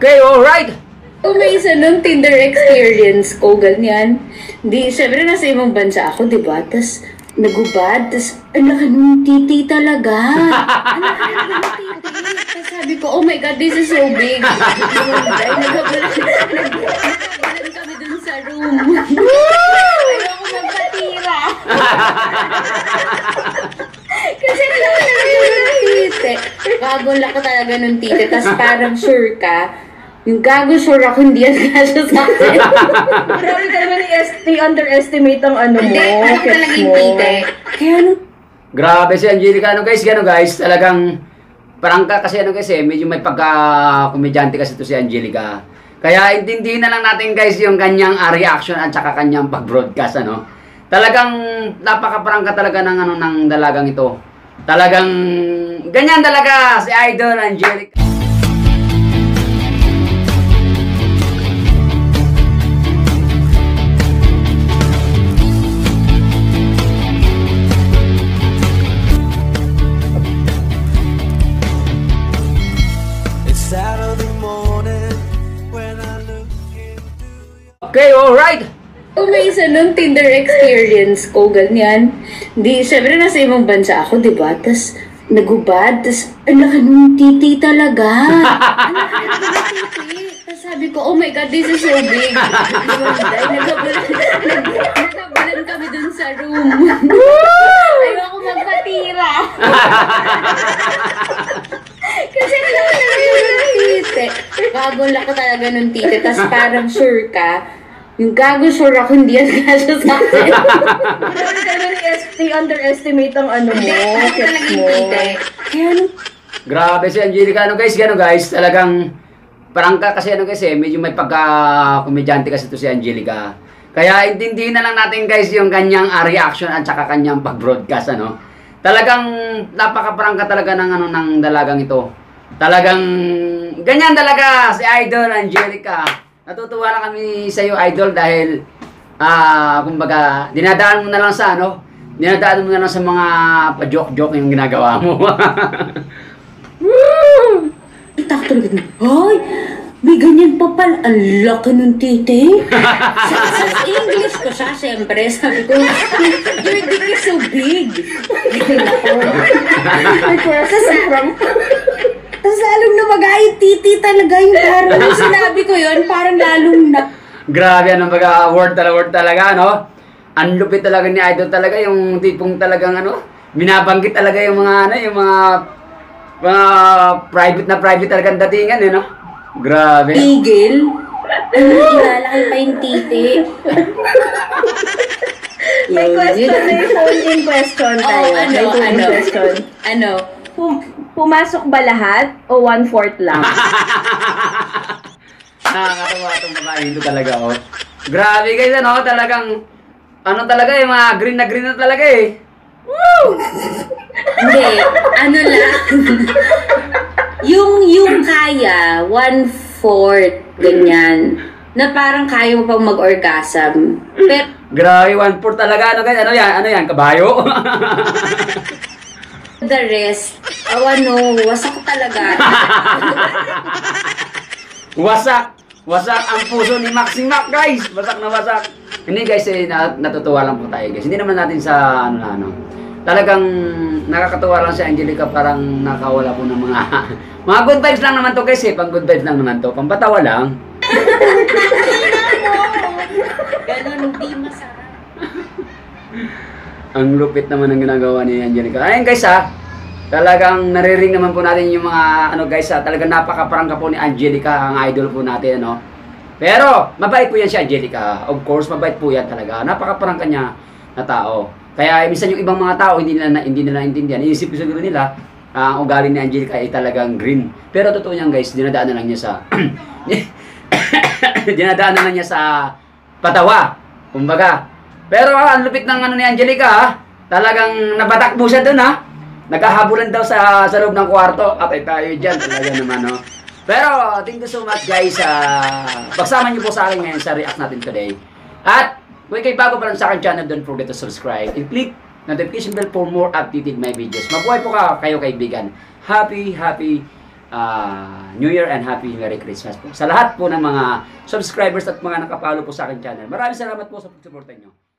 Okay, alright. Kung may isa nung Tinder experience ko, ganyan. Di, syempre nasa ibang bansa ako, di ba? Tapos, nagubad. Tapos, ang laki nung titi talaga. Ang laki nung titi. Tapos sabi ko, oh my God, this is so big. Nagkabalan kami dun sa room. Ayoko magpatira. Kasi laki ng titi. Bago laki talaga nung titi. Tapos parang sure ka, yung gago sure ako hindi yan kasya sa akin. Grabe ka naman i-underestimate ang ano mo. Hindi, ano talaga yung titi. Kaya ano, Grabe si Angelica. Ano guys, talagang parangka kasi medyo may pagka-komedyante kasi to si Angelica. Kaya intindihin na lang natin guys yung kanyang reaction at saka kanyang pag-broadcast ano. Talagang napaka-parangka talaga ng dalagang ito. Talagang ganyan talaga si Idol Angelica. Okay, alright. kung may isa nung Tinder experience ko, ganyan. Di, syempre nasa ibang bansa ako, di ba? Tapos, nagubad. Tapos, ang laki nung titi talaga. Ang laki nung titi. Tapos sabi ko, oh my God, this is so big. Nagkabalan kami dun sa room. Ayoko magpatira. Kasi laki ng titi. Bago laki talaga ng titi. Tapos parang sure ka, yung gago sure ako hindi yan kasya sa akin. Grabe ka naman i-underestimate ang ano mo. Hindi, ano talaga yung titi. Kaya ano, Grabe si Angelica. Ano guys, talagang parangka kasi medyo may pagka-komedyante kasi to si Angelica. Kaya intindihin na lang natin guys yung kanyang reaction at saka kanyang pag-broadcast ano. Talagang napaka-parangka talaga ng dalagang ito. Talagang ganyan talaga si Idol Angelica. Natutuwa lang kami sa iyo Idol dahil kumbaga dinadaan mo na lang sa dinadaan mo na lang sa mga pa-joke-joke yung ginagawa mo. itak talaga. Ay, may ganyan pa pala. Ang laki ng titi. Sa English ko siya, siyempre. Sabi ko, your dick is so big. Tapos lalong na mag-ayit titi talaga yung parang nung sinabi ko yun, parang lalong na. Grabe word talaga no. Ang lupit talaga ni Idol talaga yung tipong talagang binabanggit talaga yung mga yung mga private talagang datingan no. Grabe. Tigil. Lalaki pa yung titi. May question na yung phone-in question tayo. Oh, May phone-in question. Ano? Pumasok ba lahat o 1/4 lang? Nakakatawa itong babae ito talaga Grabe guys talagang talaga yung mga green na talaga eh. Woo! Hindi, ano lang. yung kaya, 1/4, ganyan. Na parang kaya mo pang mag-orgasm. Pero, Grabe, 1/4 talaga guys. Ano yan? Kabayo? the rest, wasak talaga. Wasak ang puso ni Maxi Mac guys. Wasak na wasak. Hindi guys, natutuwa lang po tayo guys. Hindi naman natin sa talagang nakakatuwa lang si Angelica, parang nakawala po ng mga good vibes lang naman to guys pang good vibes lang naman to. Pampatawa lang. Ganun, hindi masarap. Ang lupit naman ng ginagawa ni Angelica. Ayun guys talagang naririnig naman po natin yung mga guys talagang napakaparangka po ni Angelica, ang idol po natin Pero mabait po yan si Angelica. Of course, mabait po yan talaga. Napakaparangka niya na tao. Kaya minsan yung ibang mga tao hindi nila naintindihan. Iisip ko siguro nila ang ugali ni Angelica ay talagang green. Pero totoo niyan guys, dinadaan na lang niya sa dinadaan na lang niya sa patawa. Kumbaga. Pero ang lupit ng ni Angelica talagang nabatakbo siya doon Naghahabulan daw sa loob ng kwarto. Atay tayo dyan. Talaga naman Pero thank you so much guys. Pagsama niyo po sa akin ngayon sa react natin today. At kung kayo bago pa lang sa akin channel, don't forget to subscribe and click notification bell for more updated my videos. Mabuhay po kayo kaibigan. Happy New Year and Happy Merry Christmas po. Sa lahat po ng mga subscribers at mga nakapalo po sa akin channel. Maraming salamat po sa pagsuporta nyo.